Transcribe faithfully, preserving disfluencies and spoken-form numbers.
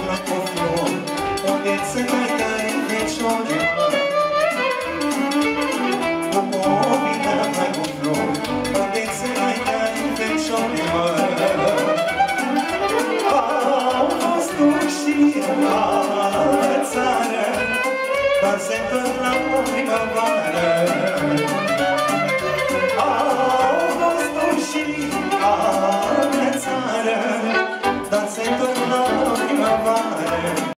întâmplat cu flori, unde să mai dai feciori, cu mobilă mai cu flori, unde să mai dai feciori, au fost și la țară, dar se întâmplă primăvară.